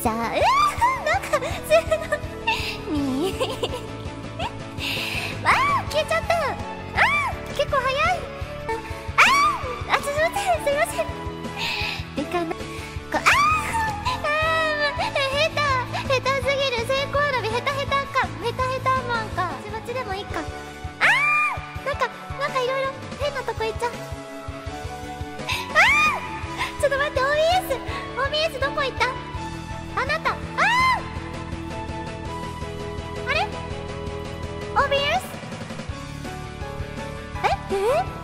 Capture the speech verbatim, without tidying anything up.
さあ、うわなんかすごいみーわあ消えちゃった。あー結構早い。ああすいませんすいません。でかなこあーあー下手下手すぎる。成功選び下手下手か下手下手マンか。バチバチでもいいか。あーなんかなんかいろいろ変なとこ行っちゃう。あーちょっと待って オービーエスオービーエス どこ行った。あなたあーあれ オービーエス ええ